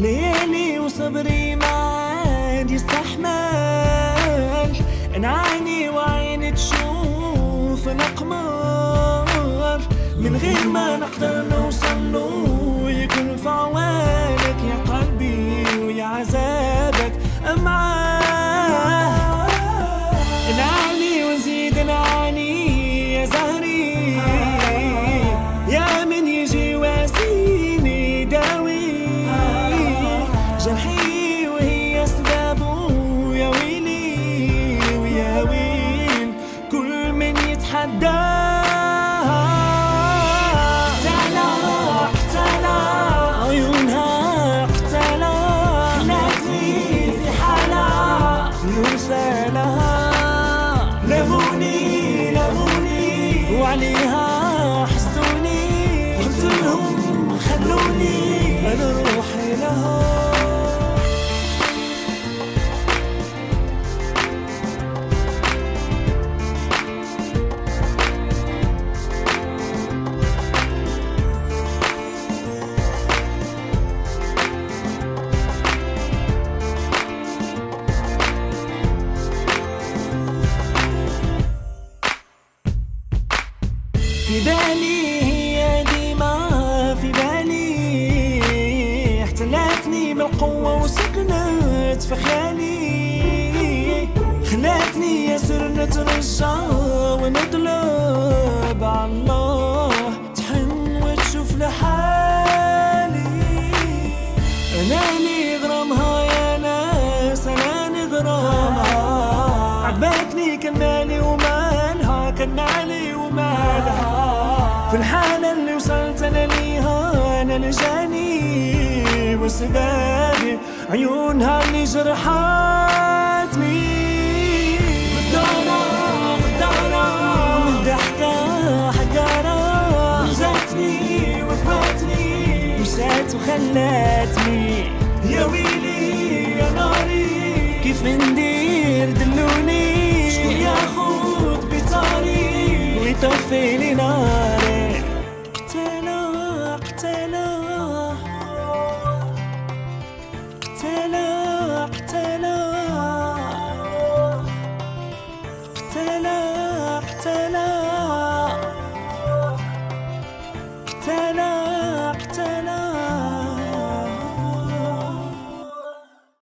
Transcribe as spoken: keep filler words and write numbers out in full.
ليلي وصبري ما عاد يستحمل، نعاني وعيني تشوف الأقمار من غير ما نقدر نوصلو، يكون في عوانك يا قلبي ويا عذابك معاه. نعاني ونزيد نعاني يا زهري، يا من يجي واسيني داوي جرحي وهي سبابه، يا ويلي ويا ويل كل من يتحدى. لموني لموني وعليها حسدوني، قلت لهم خلوني انا روحي لها. في بالي هي ديما في بالي، احتلتني بالقوة وسكنت في خيالي، خلاتني ياسر نترجى ونطلب عالله تحن وتشوف لحالي. انا اللي غرامها يا ناس، انا نغرامها، عجبتني كان مالي ومالها، كان مالي ومالها، في الحالة اللي وصلت أنا ليها أنا لجاني، وسبابي عيونها اللي جرحتني. غدارة غدارة من ضحكة حجارة، جاتني وفاتني مشات وخلاتني، يا ويلي يا ناري كيف ندير دلوني، شكون ياخد بطاري ويطفي لي ناري. قتالة قتالة قتالة قتالة قتالة قتالة قتالة قتالة